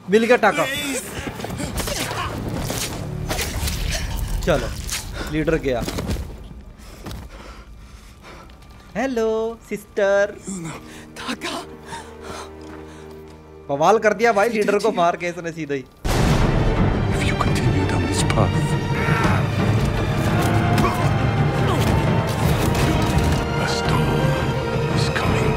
मिल गया टाका। चलो लीडर गया। Hello sister. टाका। बवाल कर दिया भाई लीडर को मार के इसने सीधा ही। If you continue down this path, a storm is coming.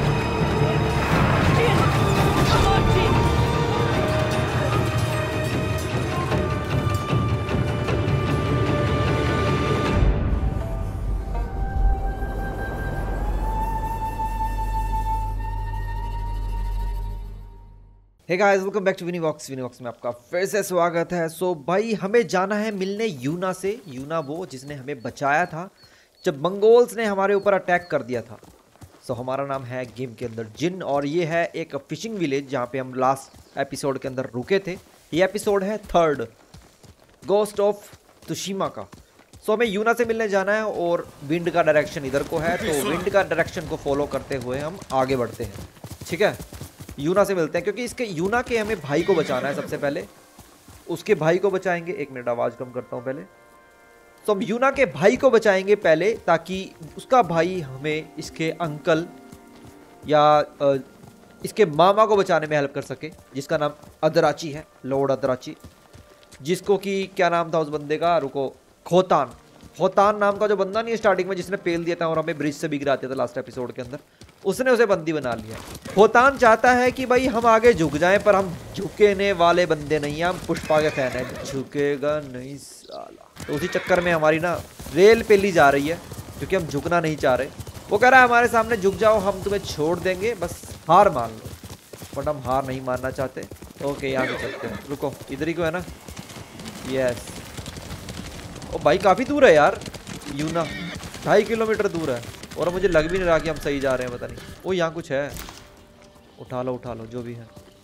Hey guys welcome back to Vinivox. Vinivox में आपका फिर से स्वागत है। सो भाई हमें जाना है मिलने यूना से। यूना वो जिसने हमें बचाया था जब मंगोल्स ने हमारे ऊपर अटैक कर दिया था। सो हमारा नाम है गेम के अंदर जिन, और ये है एक फिशिंग विलेज जहाँ पे हम लास्ट एपिसोड के अंदर रुके थे। ये एपिसोड है 3rd गोस्ट ऑफ तुशिमा का। सो हमें यूना से मिलने जाना है और विंड का डायरेक्शन इधर को है, तो विंड का डायरेक्शन को फॉलो करते हुए हम आगे बढ़ते हैं। ठीक है, यूना से मिलते हैं क्योंकि इसके यूना के हमें भाई को बचाना है। सबसे पहले उसके भाई को बचाएंगे। एक मिनट आवाज़ कम करता हूँ पहले। तो हम यूना के भाई को बचाएंगे पहले, ताकि उसका भाई हमें इसके अंकल या इसके मामा को बचाने में हेल्प कर सके, जिसका नाम अदराची है, लॉर्ड अदराची। जिसको कि क्या नाम था उस बंदे का, रुको, खोतान। खोतान नाम का जो बंदा नहीं है स्टार्टिंग में जिसने पेल दिया था और हमें ब्रिज से भी गिरा दिया था लास्ट एपिसोड के अंदर, उसने उसे बंदी बना लिया। खोतान चाहता है कि भाई हम आगे झुक जाएं, पर हम झुकेने वाले बंदे नहीं हैं, हम पुष्पा के फैन है। झुकेगा नहीं साला। तो उसी चक्कर में हमारी ना रेल पेली जा रही है क्योंकि हम झुकना नहीं चाह रहे। वो कह रहा है हमारे सामने झुक जाओ, हम तुम्हें छोड़ देंगे, बस हार मान लो। बट हम हार नहीं मानना चाहते। ओके यहाँ से चलते हैं। रुको, इधर ही को है ना। यस। ओ भाई काफ़ी दूर है यार यूना, 2.5 किलोमीटर दूर है, और मुझे लग भी नहीं रहा कि हम सही जा रहे हैं। पता नहीं। ओ यहाँ कुछ है, उठा लो जो भी है।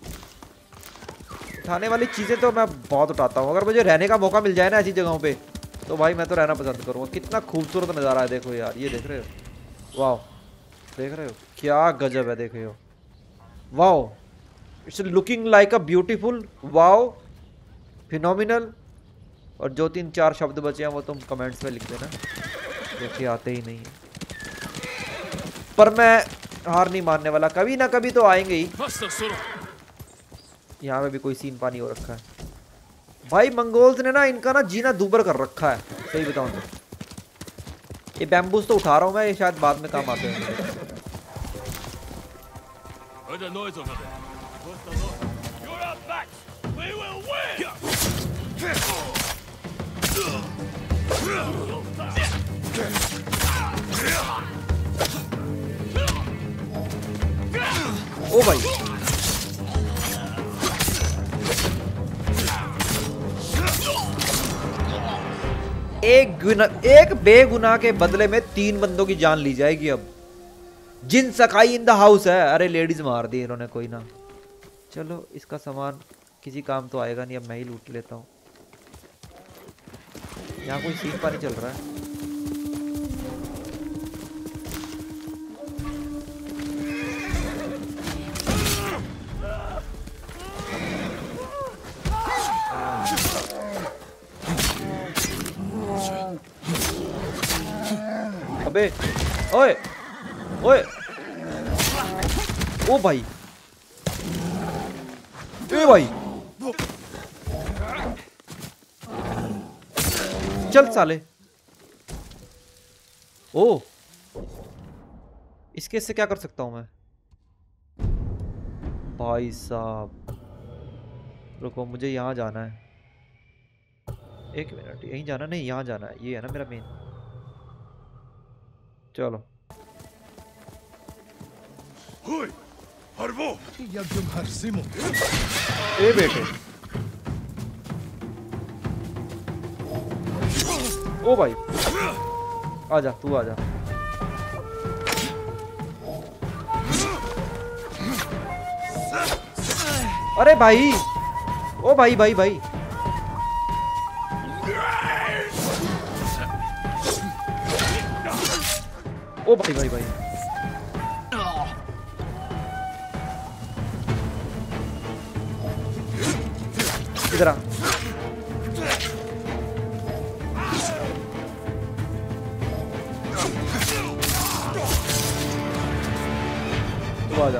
उठाने वाली चीज़ें तो मैं बहुत उठाता हूँ। अगर मुझे रहने का मौका मिल जाए ना ऐसी जगहों पे, तो भाई मैं तो रहना पसंद करूँगा। कितना खूबसूरत नज़ारा है, देखो यार। ये देख रहे हो, वाह, देख रहे हो क्या गजब है, देख रहे हो, वाह, it's looking like a beautiful, वाह, फिनोमिनल। और जो 3-4 शब्द बचे हैं वो तुम कमेंट्स में लिख देना, जो कि आते ही नहीं है। पर मैं हार नहीं मानने वाला, कभी ना कभी तो आएंगे ही। यहाँ पे भी कोई सीन पानी हो रखा है भाई। मंगोल्स ने ना इनका ना जीना दूभर कर रखा है, सही बताऊं तो। ये बैम्बूस तो उठा रहा हूँ मैं, ये शायद बाद में काम आते हैं। ओ भाई, एक बेगुनाह के बदले में 3 बंदों की जान ली जाएगी। अब जिन सकाई इन द हाउस है। अरे लेडीज मार दी इन्होंने, कोई ना। चलो इसका सामान किसी काम तो आएगा नहीं, अब मैं ही लूट लेता हूँ। यहाँ कोई सीन पानी चल रहा है। अबे ओए ओए, ओ भाई, ए भाई, चल साले। ओ, इसके से क्या कर सकता हूं मैं भाई साहब? रुको, मुझे यहाँ जाना है। एक मिनट, यहीं जाना नहीं, यहाँ जाना है। ये है ना मेरा मेन। चलो ए बेटे, ओ भाई, आजा तू आजा। अरे भाई, ओ भाई भाई भाई, ओ भाई भाई भाई, इधर आ। तू आ जा।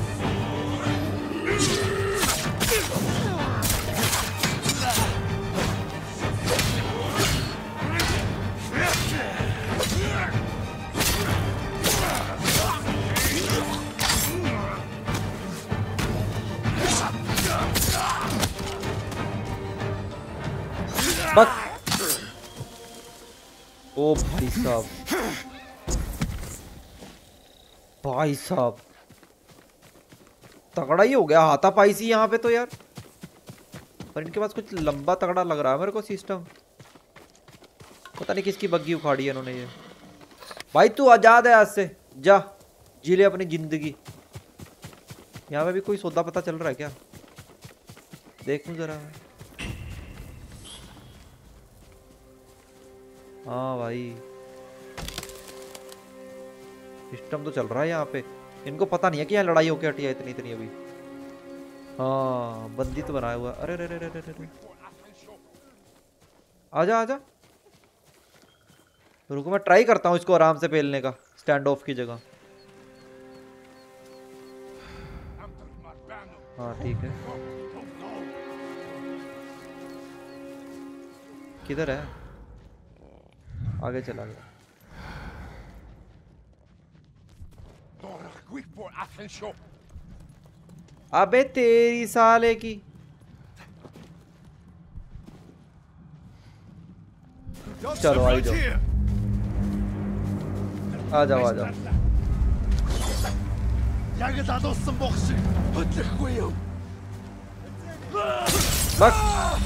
बक। ओ भाई साहब, भाई साहब तगड़ा ही हो गया हाथापाई सी यहाँ पे तो यार। पर इनके पास कुछ लंबा तगड़ा लग रहा है मेरे को सिस्टम। पता नहीं किसकी बग्गी उखाड़ी है इन्होंने ये। भाई तू आजाद है आज से, जा जी ले अपनी जिंदगी। यहाँ पे भी कोई सौदा पता चल रहा है क्या? देखूं जरा। हाँ भाई सिस्टम तो चल रहा है यहाँ पे। इनको पता नहीं है कि यहाँ लड़ाई होके हटी है इतनी इतनी अभी। हाँ बंदी तो बनाया हुआ। अरे अरे अरे अरे अरे, आजा आजा। रुको मैं ट्राई करता हूँ इसको आराम से पेलने का, स्टैंड ऑफ की जगह। हाँ ठीक है। किधर है? आगे चला गया। अबे तेरी साले की। चलो आ जाओ, आ जाओ आ जाओ। बस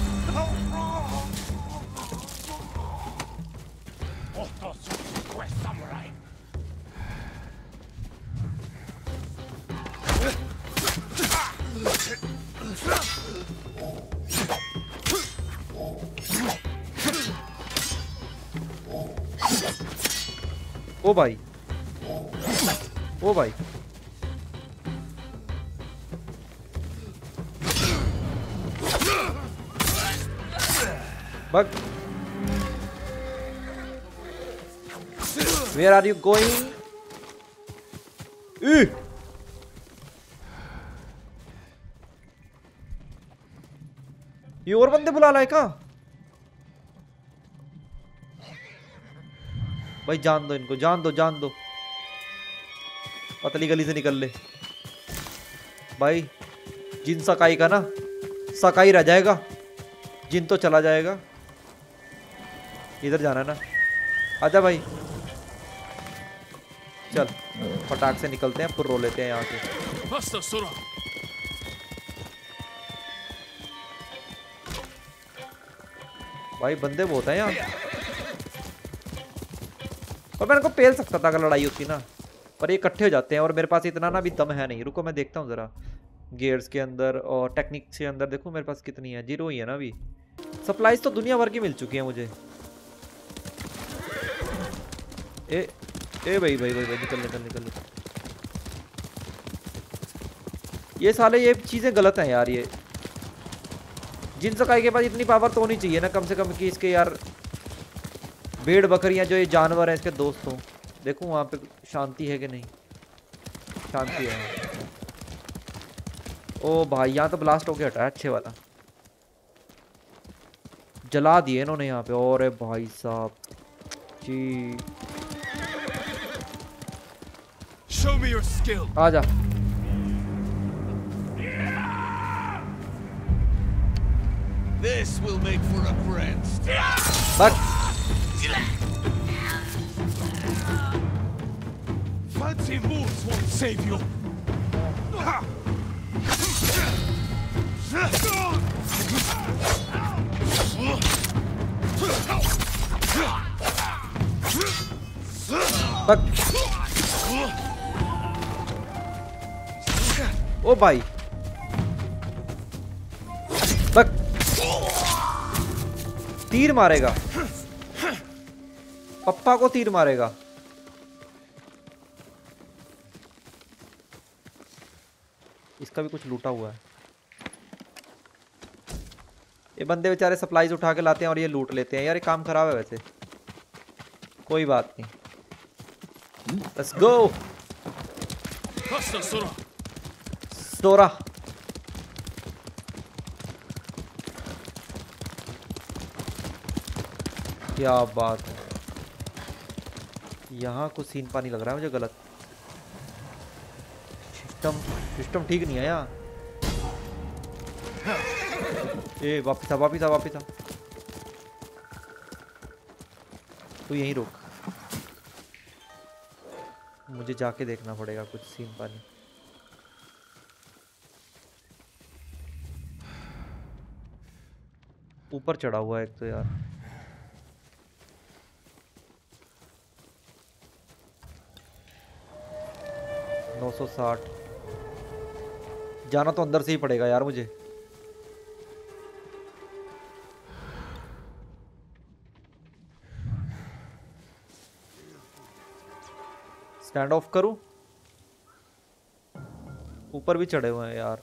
ओ भाई, ओ भाई बग। Where are you going? ये और बंदे बुला लाए का? भाई जान दो इनको, जान दो जान दो। पतली गली से निकल ले भाई। जिन सकाई का ना सकाई रह जाएगा, जिन तो चला जाएगा। इधर जाना है ना, आजा भाई। चल फटाक से निकलते हैं, पुर्रो लेते हैं यहाँ से। भाई बंदे बहुत हैं यहाँ। और मैं इनको पेल सकता था अगर लड़ाई होती ना, पर ये इकट्ठे हो जाते हैं और मेरे पास इतना ना भी दम है नहीं। रुको मैं देखता हूँ जरा गियर्स के अंदर और टेक्निक्स के अंदर। देखो मेरे पास कितनी है, 0 ही है ना अभी। सप्लाईज तो दुनिया भर की मिल चुकी है मुझे। ए भाई भाई भाई, भाई निकल निकल निकल निकल। ये साले ये चीजें गलत हैं यार। ये जिन सकाई के पास इतनी पावर तो होनी चाहिए ना कम से कम कि इसके यार भेड़ बकरियां जो ये जानवर हैं इसके दोस्त हों। देखो वहां पे शांति है कि नहीं? शांति है। ओ भाई यहाँ तो ब्लास्ट होके हटा है अच्छे वाला। जला दिए इन्होंने यहाँ पे। और भाई साहब जी Show me your skill. आजा। This will make for a grand start. Buck. Fancy moves won't save you. बक। ओ भाई बक। तीर मारेगा, पप्पा को तीर मारेगा। इसका भी कुछ लूटा हुआ है। ये बंदे बेचारे सप्लाईज उठा के लाते हैं और ये लूट लेते हैं यार, ये काम खराब है वैसे। कोई बात नहीं, लेट्स गो। सोरा क्या बात है, यहाँ कुछ सीन पानी लग रहा है मुझे गलत। सिस्टम ठीक नहीं है यहाँ। ए वापिस आ वापिस आ वापिस आ, तू यहीं रुक, मुझे जाके देखना पड़ेगा कुछ सीन पानी। ऊपर चढ़ा हुआ है एक तो यार। नौ 960 जाना तो अंदर से ही पड़ेगा यार मुझे। स्टैंड ऑफ करूं? ऊपर भी चढ़े हुए हैं यार।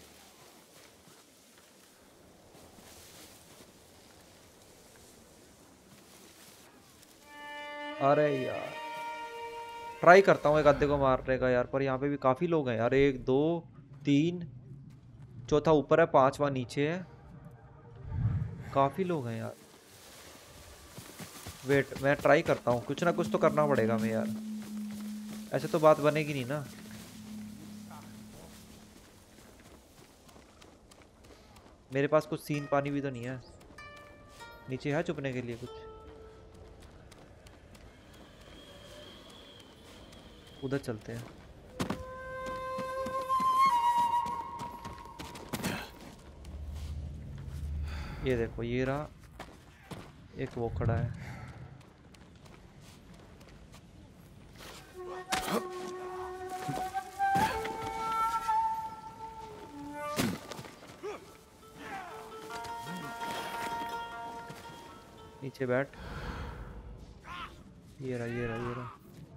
अरे यार ट्राई करता हूँ एक आधे को मारने का यार, पर यहाँ पे भी काफी लोग हैं यार। 1 2 3, चौथा ऊपर है, 5वां नीचे है, काफी लोग हैं यार। वेट मैं ट्राई करता हूँ, कुछ ना कुछ तो करना पड़ेगा मैं यार, ऐसे तो बात बनेगी नहीं ना। मेरे पास कुछ सीन पानी भी तो नहीं है। नीचे है छुपने के लिए कुछ? उधर चलते हैं। ये देखो ये रहा, एक वो खड़ा है। नीचे बैठ। ये रहा ये रहा ये रहा।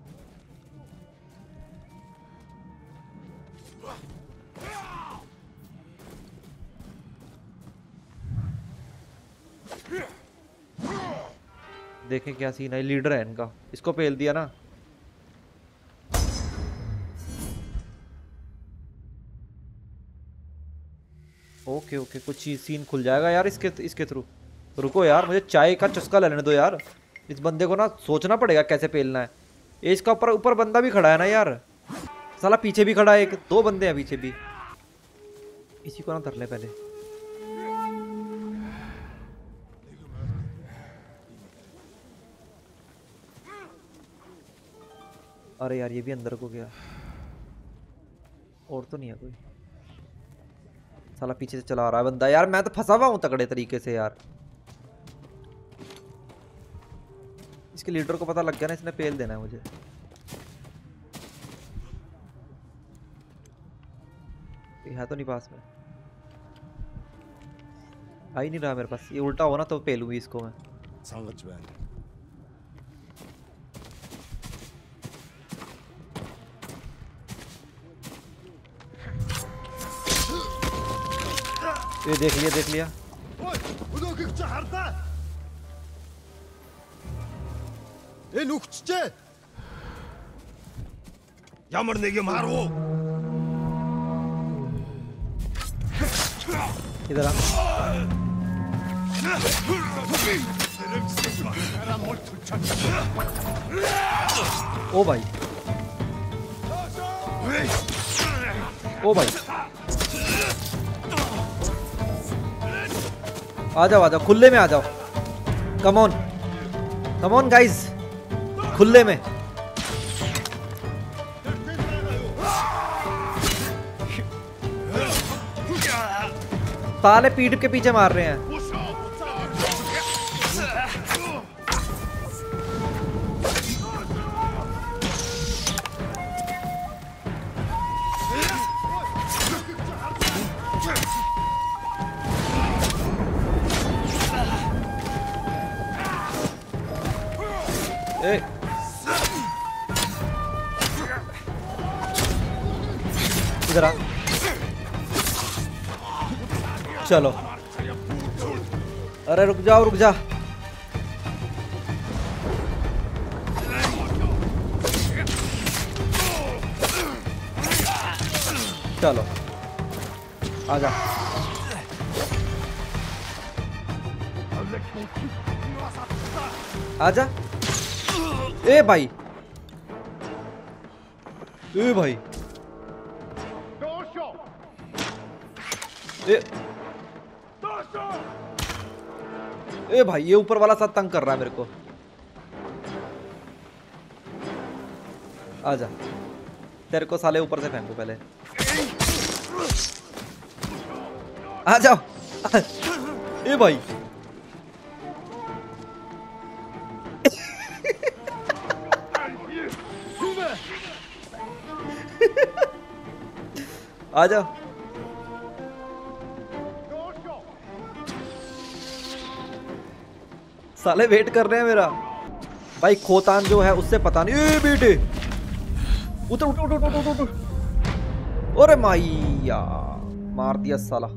देखें क्या सीन है। लीडर है इनका, इसको पेल दिया ना। ओके ओके, कुछ चीज सीन खुल जाएगा यार इसके थ्रू। रुको यार, मुझे चाय का चस्का लेने दो यार। इस बंदे को ना सोचना पड़ेगा कैसे पेलना है। ये इसका ऊपर बंदा भी खड़ा है ना यार, साला पीछे भी खड़ा है एक, 2 बंदे हैं पीछे भी। इसी को ना धर ले पहले। अरे यार ये भी अंदर को गया, और तो नहीं है कोई। साला पीछे से चला रहा है बंदा यार, मैं तो फंसा हुआ हूँ तगड़े तरीके से यार। इसके लीडर को पता लग गया ना, इसने पेल देना है मुझे। ये है तो नहीं पास में, आ ही नहीं रहा मेरे पास। ये उल्टा हो ना तो पेलूंगी इसको मैं। ये देख लिया देख लिया। इधर आ। ओ भाई ओ भाई, आ जाओ खुले में आ जाओ। कम ऑन गाइस, खुले में। साले पीठ के पीछे मार रहे हैं। इधर आ, चलो अरे रुक जाओ रुक जा। चलो आजा। आजा। ए भाई, ए भाई, ए भाई, ये ऊपर वाला साथ तंग कर रहा है मेरे को। आजा, तेरे को साले ऊपर से फेंकू पहले। आ जाओ। ए भाई, आ जाओ। साले वेट कर रहे हैं मेरा। भाई खोतान जो है उससे पता नहीं। ए बेटे उतर उतर उतर उतर उतर। अरे मैया, मार दिया साला।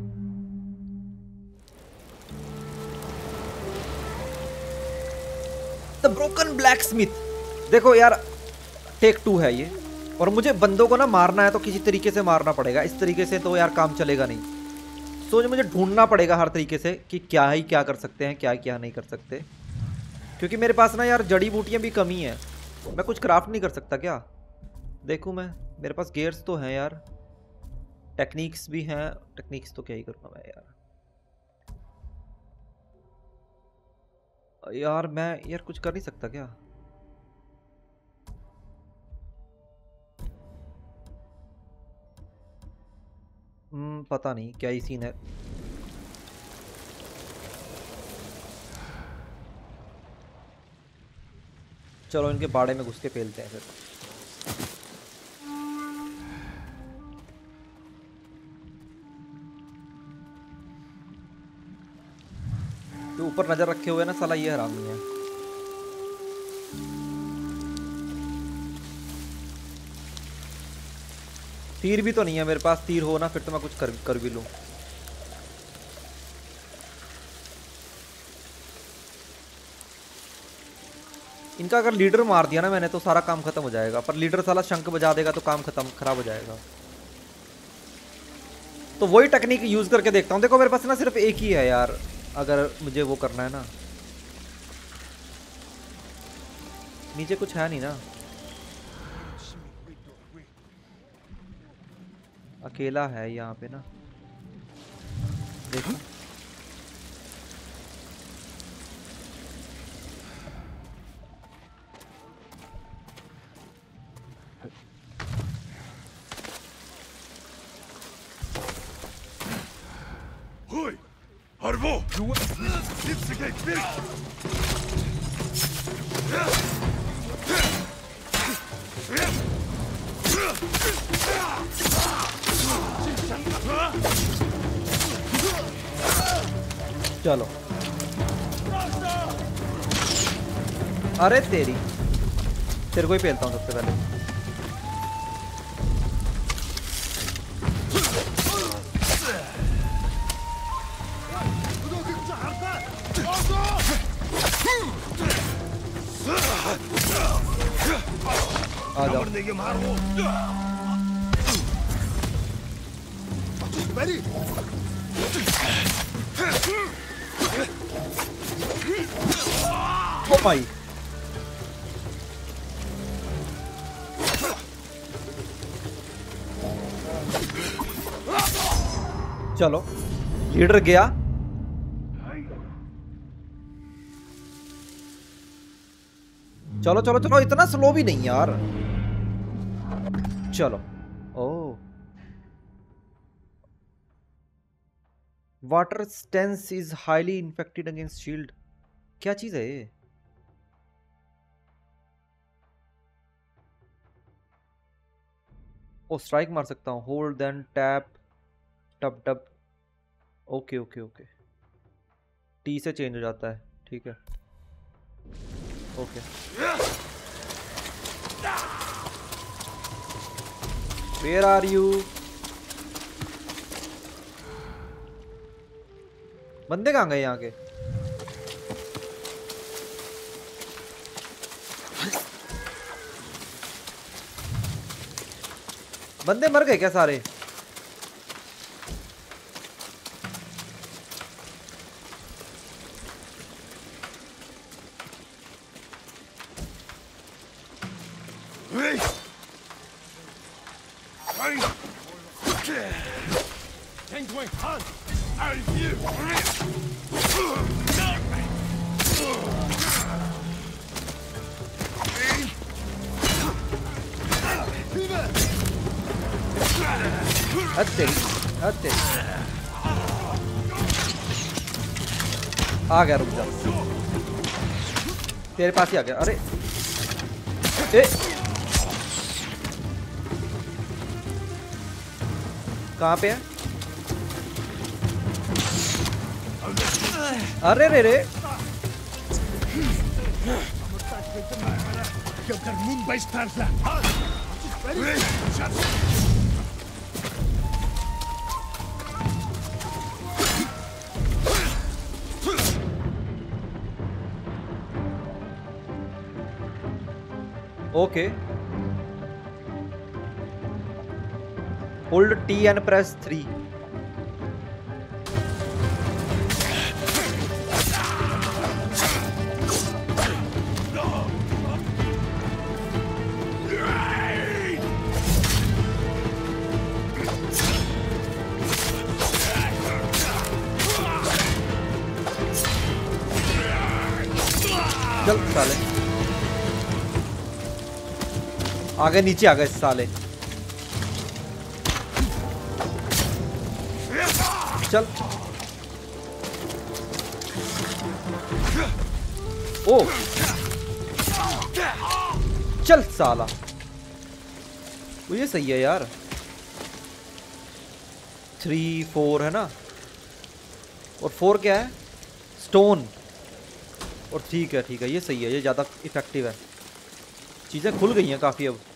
The broken blacksmith. देखो यार, टेक 2 है ये, और मुझे बंदों को ना मारना है तो किसी तरीके से मारना पड़ेगा। इस तरीके से तो यार काम चलेगा नहीं। तो मुझे ढूंढना पड़ेगा हर तरीके से कि क्या ही क्या कर सकते हैं, क्या क्या नहीं कर सकते। क्योंकि मेरे पास ना यार जड़ी बूटियां भी कमी है। मैं कुछ क्राफ्ट नहीं कर सकता क्या? देखूं मैं, मेरे पास गेयर्स तो हैं यार, टेक्निक्स भी हैं। टेक्निक्स तो क्या ही करूँगा मैं यार। यार मैं यार कुछ कर नहीं सकता क्या? पता नहीं क्या ही सीन है। चलो इनके बाड़े में घुस के पेलते हैं फिर। तो ऊपर नजर रखे हुए ना साला, ये हरामी है। तीर भी तो नहीं है मेरे पास। तीर हो ना फिर तो मैं कुछ कर भी लूं। इनका अगर लीडर मार दिया ना मैंने तो सारा काम खत्म हो जाएगा। पर लीडर साला शंख बजा देगा तो काम खत्म, खराब हो जाएगा। तो वही टेक्निक यूज करके देखता हूँ। देखो मेरे पास ना सिर्फ एक ही है यार, अगर मुझे वो करना है ना। नीचे कुछ है नहीं ना, अकेला है यहाँ पे ना। देखो Harvo! Instigate me! चलो। अरे तेरी, तेरे को ही पेलता हूँ सबसे पहले। आ जाओ। ओ भाई, चलो लीडर गया। चलो चलो चलो, इतना स्लो भी नहीं यार। चलो। ओ, water stains is highly infected against shield. क्या चीज है ये? ओ, स्ट्राइक मार सकता हूँ। Hold then tap tap tap. Okay okay okay, T से चेंज हो जाता है। ठीक है, ओके। Where are you? बंदे कहाँ गए यहाँ के? बंदे मर गए क्या सारे? हत्ते आ गया, रुक जा, तेरे पास ही आ गया। अरे ए कहाँ पे है? अरे रे रे okay, hold T and press 3। चल साले, आगे नीचे आ गए साले। चल ओ चल साला, वो ये सही है यार। 3 4 है ना, और 4 क्या है? स्टोन। और ठीक है ये सही है, ये ज़्यादा इफेक्टिव है। चीज़ें खुल गई हैं काफ़ी अब।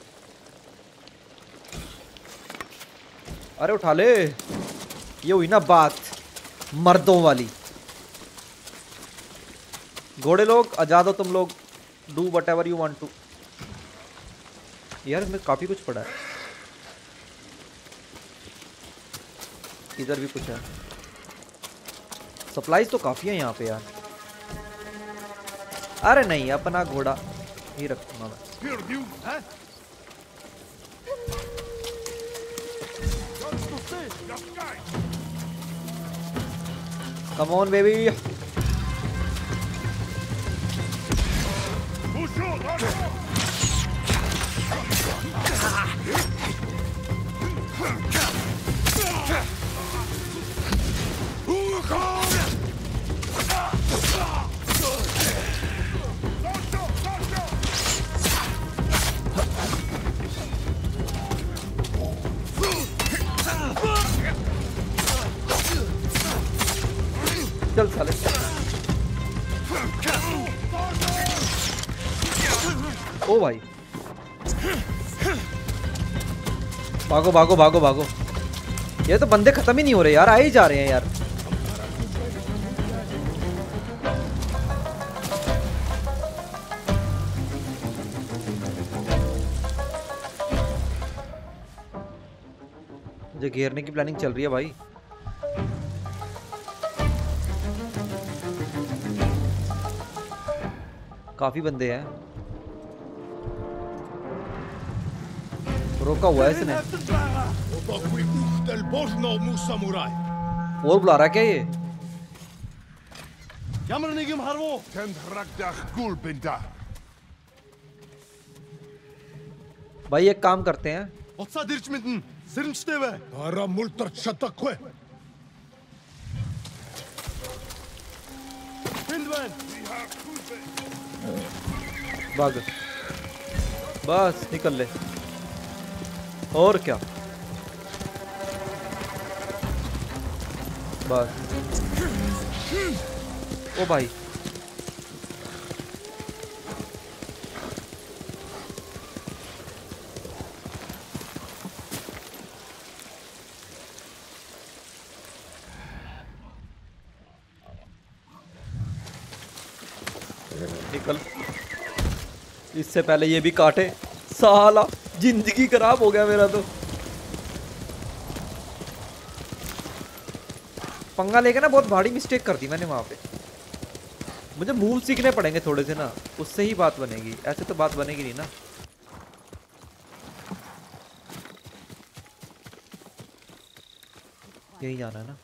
अरे उठा ले, ये हुई ना बात मर्दों वाली। घोड़े लोग आजाद हो तुम लोग, do whatever you want to. यार इसमें काफ़ी कुछ पड़ा है, इधर भी कुछ है। सप्लाईज तो काफ़ी है यहाँ पे यार। अरे नहीं, अपना घोड़ा ही रखूंगा मैं। Come on, baby. चल साले, ओ भाई भागो भागो भागो भागो। ये तो बंदे खत्म ही नहीं हो रहे यार, आ ही जा रहे हैं यार। मुझे घेरने की प्लानिंग चल रही है भाई। काफी बंदे हैं, रोका हुआ है इसने। और बुला रहा है क्या ये? भाई एक काम करते हैं, भाग बस निकल ले, और क्या बस। ओ भाई निकल, इससे पहले ये भी काटे साला। जिंदगी खराब हो गया मेरा तो। पंगा लेके ना बहुत भारी मिस्टेक कर दी मैंने वहां पे। मुझे मूव सीखने पड़ेंगे थोड़े से ना, उससे ही बात बनेगी, ऐसे तो बात बनेगी नहीं ना। यही जाना है ना।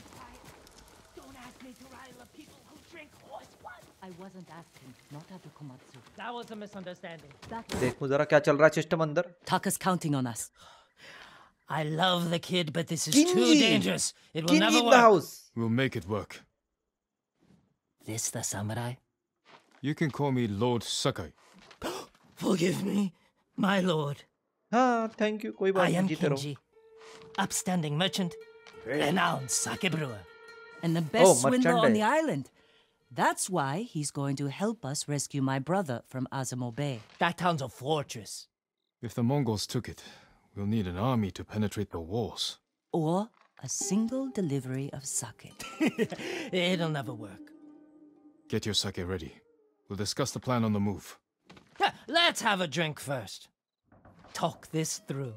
देखो जरा क्या चल रहा है सिस्टम अंदर। Taka's counting on us. I love the kid, but this is Kinji! too dangerous. It will Kinji never in the work. house. We'll make it work. This the samurai? You can call me Lord Sakai. Forgive me, my lord. हाँ thank you, कोई बात I नहीं, am जीते रहो। Kinji, upstanding merchant, renowned sake brewer. And the best Oh, swindler on merchandise. the island. That's why he's going to help us rescue my brother from Azamo Bay. That town's a fortress. If the Mongols took it, we'll need an army to penetrate the walls. Or a single delivery of sake. It'll never work. Get your sake ready. We'll discuss the plan on the move. Let's have a drink first. Talk this through.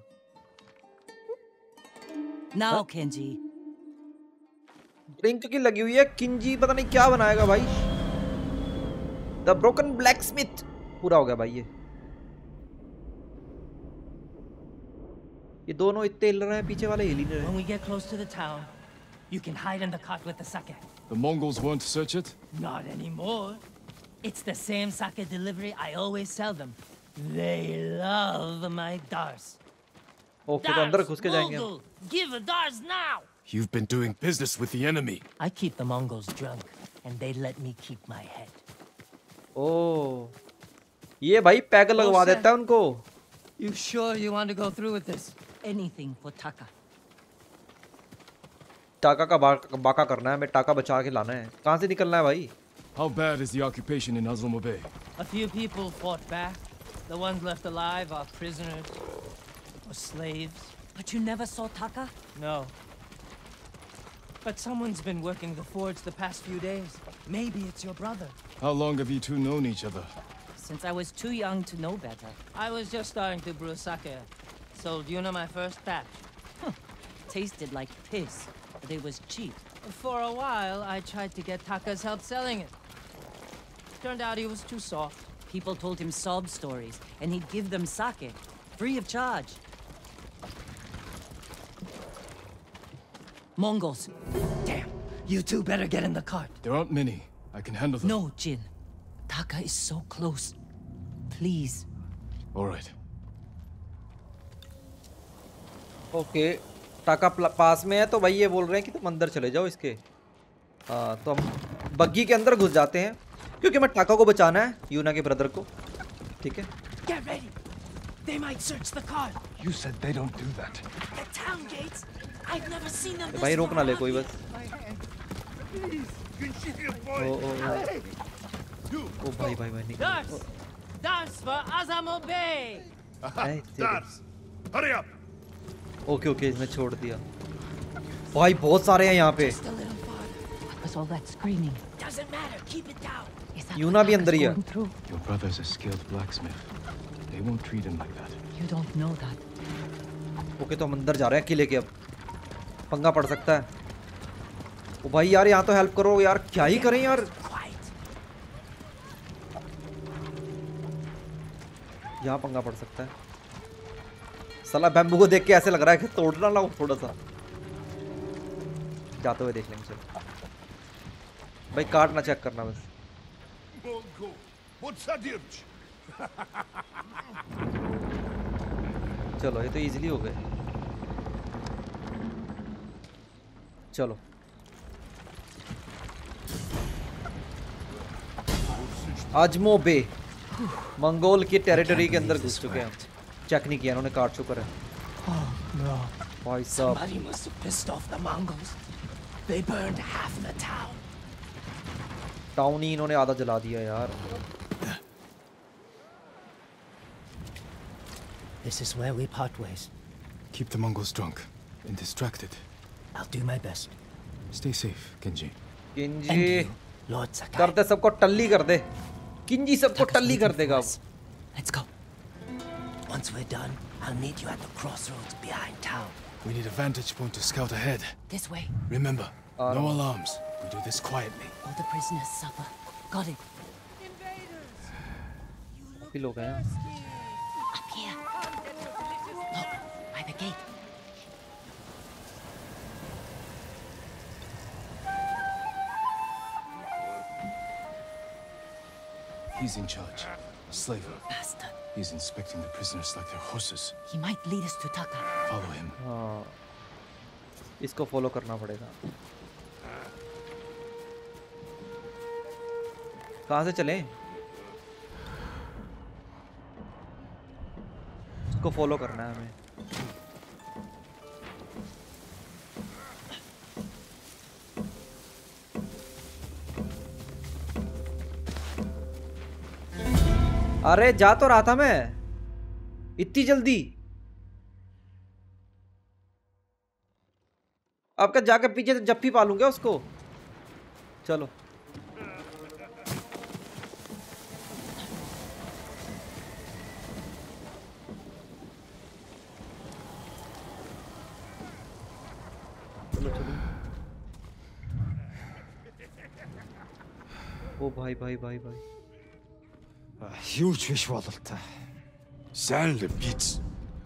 Now, Kenji. Drink की लगी हुई है, किंजी पता नहीं क्या बनाएगा भाई। The broken black Smith पूरा हो गया भाई। ये दोनों इतने हिल रहे हैं, पीछे वाले हिल ही नहीं रहे। When we get close to the town, you can hide in the cart with the sake. The Mongols won't search it? Not anymore. It's the same sake delivery I always sell them. They love my dars. Okay तो अंदर घुस के जाएंगे हम। Mongol, give a dars now. You've been doing business with the enemy. I keep the Mongols drunk, and they let me keep my head. ओ ये भाई peg लगवा sir. देता है उनको। You sure you want to go through with this? Anything for Taka. टाका का बाका करना है, हमें टाका बचा के लाना है। कहाँ से निकलना है भाई? How bad is the occupation in Azamo Bay? A few people fought back. The ones left alive are prisoners or slaves. But you never saw Taka? No. But someone's been working the forge the past few days. Maybe it's your brother. How long have you two known each other? Since I was too young to know better. I was just starting to brew sake. Sold Yuna my first batch. Tasted like piss, but it was cheap. For a while, I tried to get Taka's help selling it. Turned out he was too soft. People told him sob stories, and he'd give them sake, free of charge. Mongols. Damn, you two better get in the cart. There aren't many. I can handle them. No, Jin. Taka is so close. Please. All right. Okay Taka पास में है तो भाई ये बोल रहे हैं कि तुम अंदर चले जाओ इसके। हाँ तो हम बग्गी के अंदर घुस जाते हैं क्योंकि मैं टाका को बचाना है, यूना के ब्रदर को। ठीक है। Get ready. They might search the cart. You said they don't do that. The town gates. I've never seen them. भाई रोक ना ले कोई बस। ओ भाई भाई भाई निकल। Dars! Dars for Azamo Bay! Dars! Hurry up! Okay okay इसने छोड़ दिया। भाई बहुत सारे हैं यहाँ पे। Just a little farther. What was all that screaming? Doesn't matter. Keep it down. Is that यूना what भी अंदर ही है। Taka's going through? Your brother's a skilled blacksmith. They won't treat him like that. You don't know that. Okay तो हम अंदर जा रहे हैं किले के, अब पंगा पड़ सकता है। ओ भाई यार यहाँ तो हेल्प करो यार, क्या ही करें यार। Quiet. यहाँ पंगा पड़ सकता है। साला बैम्बू को देख के ऐसे लग रहा है कि तोड़ना ना थोड़ा सा। जाते हुए देख लेंगे चलो। भाई कार्ड ना चेक करना बस। Mongo, what's that dirge? चलो ये तो इजीली हो गए। चलो आजमो बे मंगोल की टेरिटरी के अंदर घुस चुके हैं। चेक नहीं किया उन्होंने, कार्ड शुक्र है। Oh no. भाई साहब Somebody must have pissed off the Mongols. They burned half the town. Town ही इन्होंने आधा जला दिया यार। This is where we part ways. Keep the Mongols drunk and distracted. I'll do my best. Stay safe, Genji. And किंजी you, Lord Sakai. कर दे सबको टल्ली कर दे। किंजी सबको Taka's टल्ली कर waiting देगा for अब। us. Let's go. Once we're done, I'll meet you at the crossroads behind town. We need a vantage point to scout ahead. This way. Remember, No alarms. We do this quietly. All the prisoners suffer. Got it. काफी लोग हैं। Up here. Look, by the gate. He's in charge. Slaver. Bastard. He's inspecting the prisoners like they're horses. He might lead us to Taka. Follow him. हाँ, इसको follow करना पड़ेगा। कहाँ से चलें? इसको फॉलो करना है हमें। अरे जा तो रहा था मैं, इतनी जल्दी। अब क्या जाकर पीछे से जप्फी पालूंगा उसको। चलो चलो चलो। ओ भाई भाई भाई भाई, Huge fish бололтой. Сайн л биз.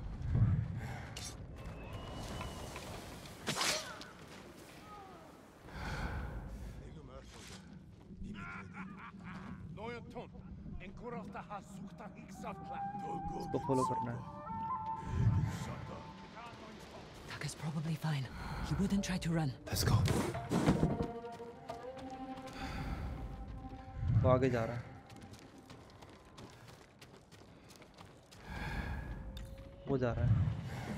इसको फॉलो करना है। Taka's probably fine. He wouldn't try to run. Let's go. वो आगे जा रहा है, वो जा रहा है।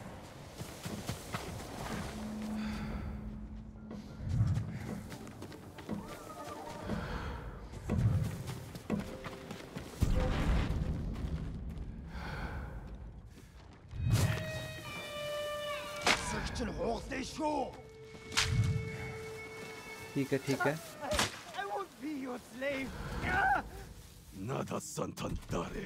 ठीक है ठीक है। I won't be your slave. Nada Santandare.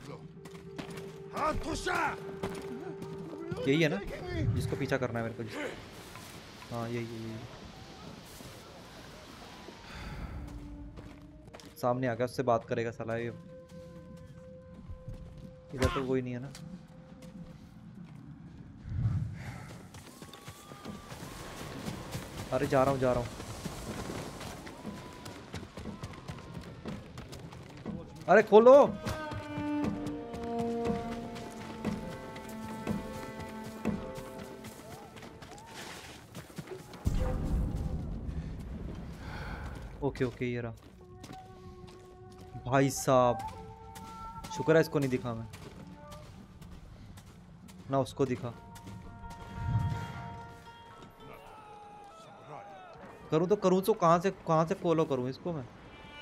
यही है ना जिसको पीछा करना है मेरे को? हाँ यही यही। सामने आ गया, उससे बात करेगा साला ये। इधर तो कोई नहीं है ना। अरे जा रहा हूँ जा रहा हूँ। अरे खोलो। ओके ओके ये रहा। भाई साहब शुक्र है इसको नहीं दिखा मैं, ना उसको दिखा। करूँ तो कहाँ से फॉलो करूँ इसको मैं?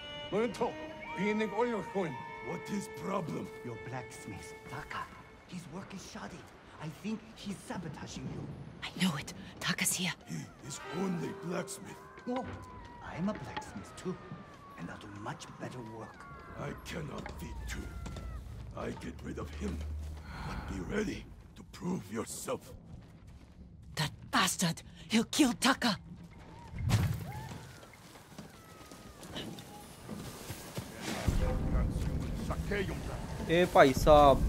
What is problem? Your blacksmith, Taka. His work is shoddy. I think he's sabotaging you. I knew it. Taka's here. He is only blacksmith. No, I'm a blacksmith too, and I'll do much better work. I cannot be two. I get rid of him. But be ready to prove yourself. That bastard! He'll kill Taka! ए भाई साहब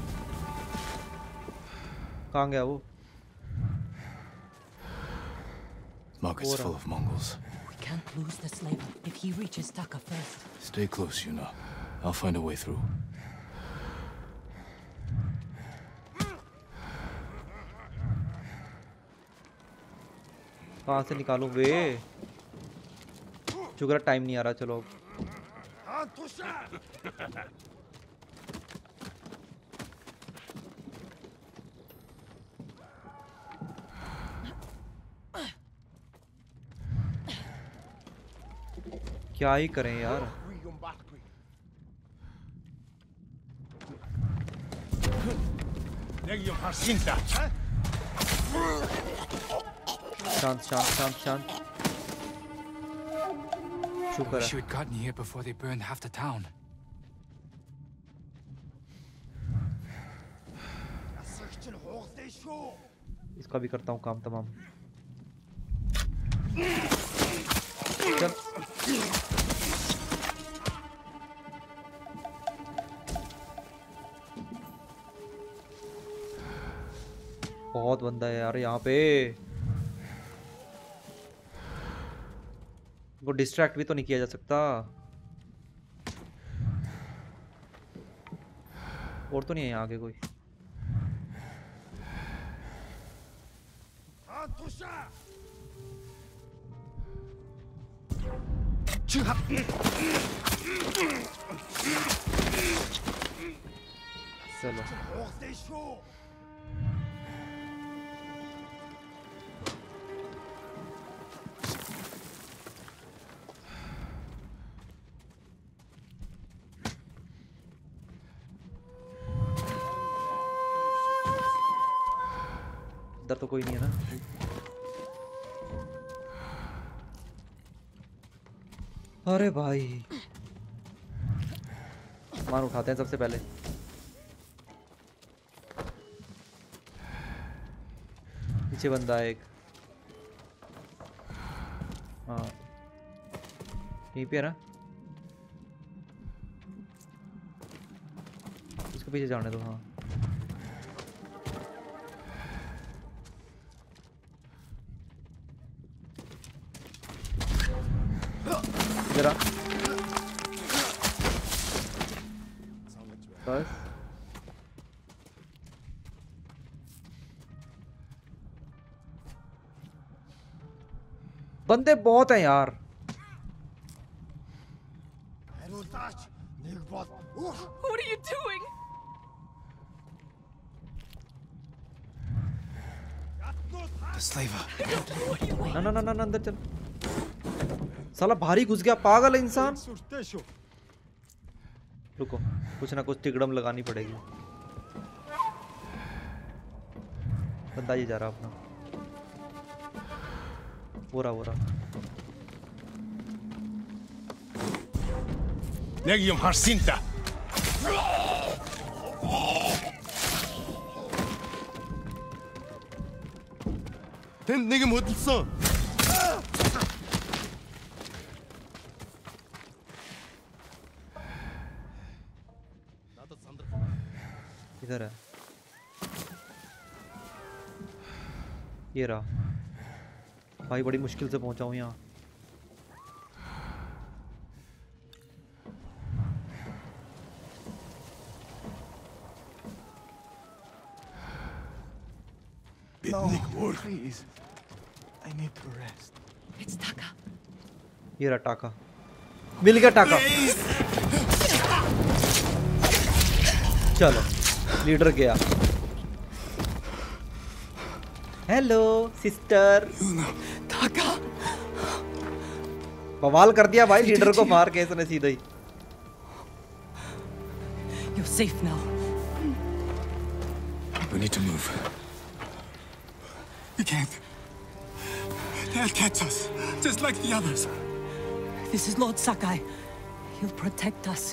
कहाँ गया वो? Market's full of Mongols. We can't lose the slaver if he reaches Taka first. Stay close, Yuna. I'll find a way through. कहाँ से निकालूं वे? शुक्र time नहीं आ रहा। चलो क्या ही करें यार। शांत शांत शांत शांत। शुक्र Wish है। you had gotten here before they burned half the town. इसका भी करता हूँ काम तमाम। चल बहुत बंदा है यार यहाँ पे। वो डिस्ट्रैक्ट भी तो नहीं किया जा सकता। और तो नहीं है यहाँ आगे कोई। चलो इधर तो कोई नहीं है ना। अरे भाई सामान उठाते हैं सबसे पहले। पीछे बंदा है एक। हाँ यहीं पे है ना। इसको पीछे जाने दो। हाँ जरा बस। बंदे बहुत हैं यार। What are you doing? The slaver. ना ना ना ना अंदर चल। साला भारी घुस गया, पागल है इंसान। रुको कुछ ना कुछ तिकड़म लगानी पड़ेगी। बंदा ये जा रहा अपना। वो रहा Negium Harsinta. 된 내게 못 있어. इधर है। ये रहा। भाई बड़ी मुश्किल से पहुंचा हूँ यहाँ। No, please. I need to rest. It's Taka. ये रहा टाका। मिल गया टाका। चलो लीडर गया। Hello sister. Taka! बवाल कर दिया भाई लीडर को मार के इसने सीधा ही। You're safe now. We need to move. We can't. They'll catch us, just like the others. This is Lord Sakai. He'll protect us.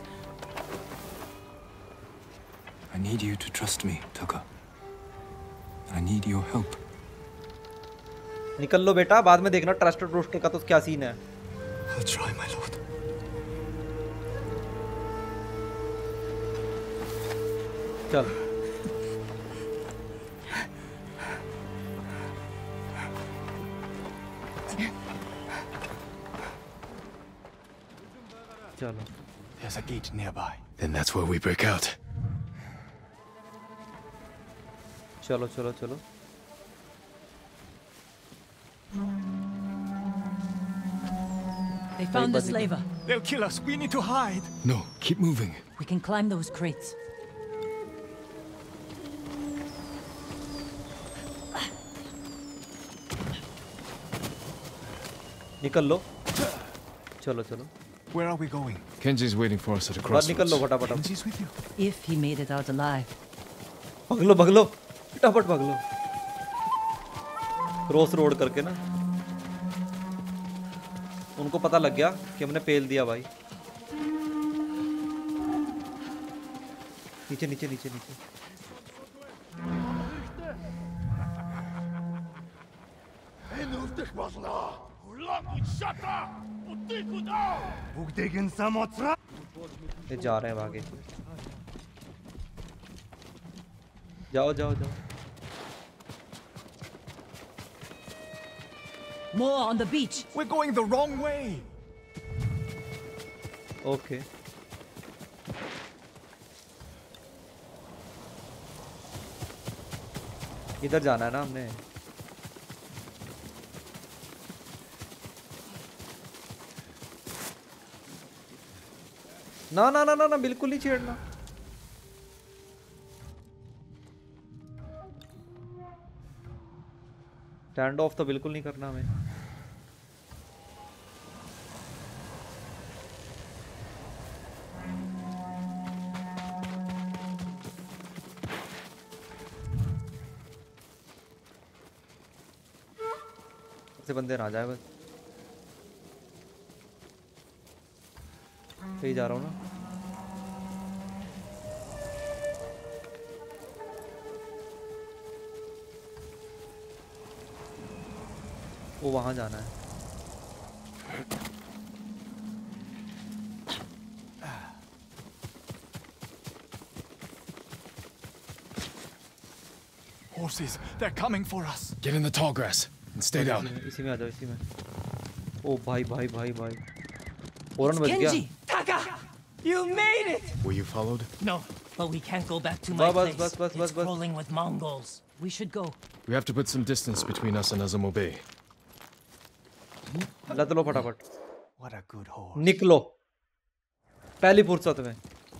I need you to trust me, Taka. I need your help. निकल लो बेटा, बाद में देखना trust roster का तो क्या scene है। I'll try, my lord. चल चलो। There's a gate nearby. Then that's where we break out. चलो चलो चलो। They found the slaver. They'll kill us. We need to hide. No, keep moving. We can climb those crates. निकल लो। चलो चलो। Where are we going? Kenji's waiting for us at a बाहर निकल लो crossroads. फटाफट। Kenji's with you. If he made it out alive. भाग लो फटाफट भाग लो। Cross road करके ना। उनको पता लग गया कि हमने पेल दिया भाई। नीचे नीचे नीचे नीचे। Bugdegen Samotra. ये जा रहे हैं भागे। जाओ जाओ जाओ। More on the beach. We're going the wrong way! Okay इधर जाना है ना हमने। ना ना ना ना ना बिल्कुल नहीं छेड़ना। स्टैंड ऑफ तो बिल्कुल नहीं करना हमें। ऐसे बंदे ना जाए बस। सही जा रहा हूँ ना। वो वहां जाना है। Horses, they're coming for us. Get in the tall grass and stay down. इसी में आ जाओ इसी में। ओ भाई भाई भाई भाई फौरन बच गया। Kenji! Taka! You made it! Were you followed? No, but we can't go back to my Bas, place. bas, It's crawling with Mongols. We should go. We have to put some distance between us and Azamo Bay. लद लो फटाफट। What a good horse. निकलो पहली फुर्सत में।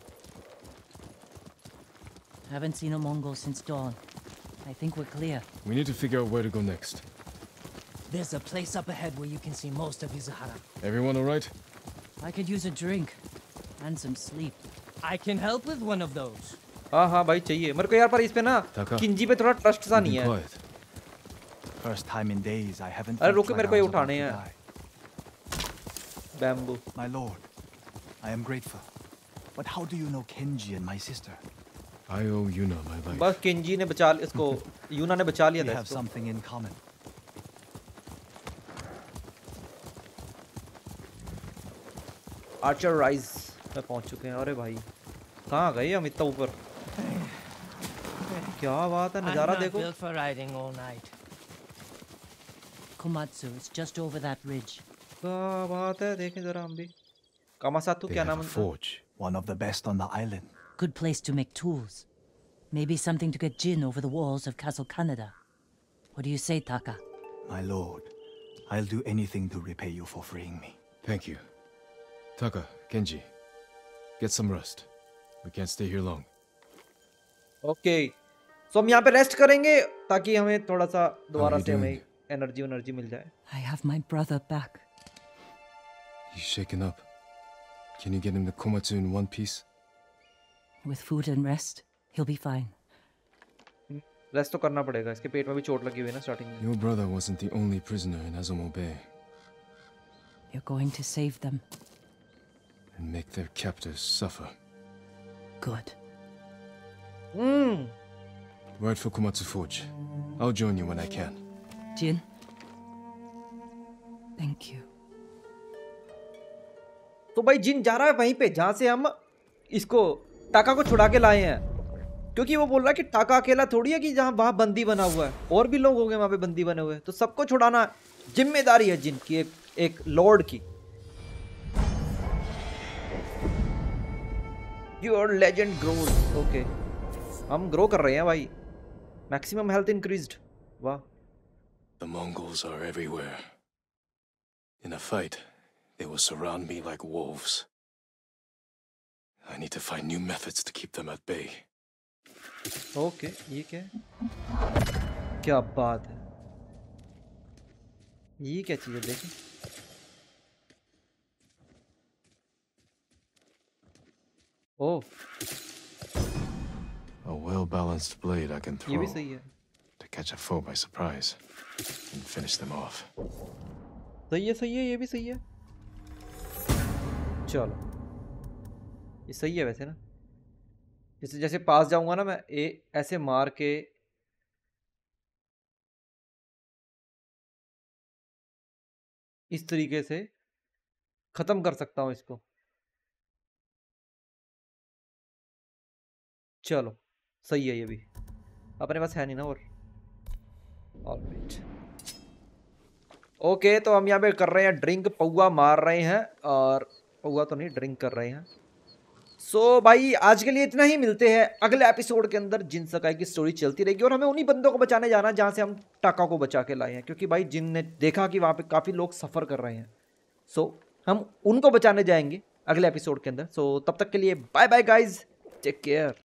Haven't seen a Mongol since dawn. I think we're clear. We need to figure out where to go next. There's a place up ahead where you can see most of Izuhara. Everyone all right? I could use a drink and some sleep. I can help with one of those. हाँ हाँ भाई चाहिए मेरे को यार, पर इस पे ना ताका। किंजी पे थोड़ा ट्रस्ट सा Be नहीं है। quiet. First time in days I haven't अरे felt रुको like मेरे को I ये was about उठाने to हैं। die. Bamboo. My lord, I am grateful. But how do you know Kenji and my sister? I owe Yuna my life. बस किंजी ने बचा इसको, यूना ने बचा लिया We था have इसको। something in common. Archer rise में पहुंच चुके हैं। अरे भाई कहाँ गए हम इतना ऊपर? क्या बात है, I'm नजारा not देखो। built for riding all night. Komatsu is just over that ridge. क्या बात है, देखें जरा हम भी। कामासातु They क्या have नाम a उनका? forge. One of the best on the island. Good place to make tools. Maybe something to get Jin over the walls of Castle Canada. What do you say, Taka? My lord, I'll do anything to repay you for freeing me. Thank you. Taka, Kenji, get some rest. We can't stay here long. Okay so हम यहाँ पे rest करेंगे ताकि हमें थोड़ा सा दोबारा you से हमें doing? एनर्जी मिल जाए। I have my brother back. He's shaken up. Can you get him to Komatsu in one piece? With food and rest, he'll be fine. Rest तो करना पड़ेगा, इसके पेट में भी चोट लगी हुई है ना स्टार्टिंग में। Your brother wasn't the only prisoner in Azamo Bay. You're going to save them. And make their captors suffer. Good. Ride for Komatsu Forge. I'll join you when I can. Jin? Thank you. तो भाई जिन जा रहा है वहीं पे जहाँ से हम इसको टाका को छुड़ा के लाए हैं, क्योंकि वो बोल रहा है कि टाका अकेला थोड़ी है कि जहाँ वहाँ बंदी बना हुआ है, और भी लोग होंगे वहाँ पे बंदी बने हुए, तो सबको छुड़ाना जिम्मेदारी है जिन की, एक लॉर्ड की। Your legend grows. ओके हम ग्रो कर रहे हैं भाई। Maximum health increased. वाह। The Mongols are everywhere. In a fight, they will surround me like wolves. I need to find new methods to keep them at bay. Okay ये क्या है? क्या बात है, ये क्या चीज़ है देखें। ओह A well-balanced blade I can ये भी throw सही है। to catch a foe by surprise and finish them off. सही है ये भी सही है। चलो ये सही है वैसे ना, जैसे जैसे पास जाऊंगा ना मैं ऐसे मार के इस तरीके से खत्म कर सकता हूँ इसको। चलो सही है, ये भी अपने पास है नहीं ना। और ऑलराइट ओके, तो हम यहाँ पे कर रहे हैं ड्रिंक, पौवा मार रहे हैं, और पौवा तो नहीं ड्रिंक कर रहे हैं। सो भाई आज के लिए इतना ही, मिलते हैं अगले एपिसोड के अंदर। जिन सकाई की स्टोरी चलती रहेगी और हमें उन्हीं बंदों को बचाने जाना है जहाँ से हम टाका को बचा के लाए हैं, क्योंकि भाई जिन ने देखा कि वहाँ पे काफ़ी लोग सफ़र कर रहे हैं। सो हम उनको बचाने जाएंगे अगले एपिसोड के अंदर। सो तब तक के लिए bye bye guys, take care.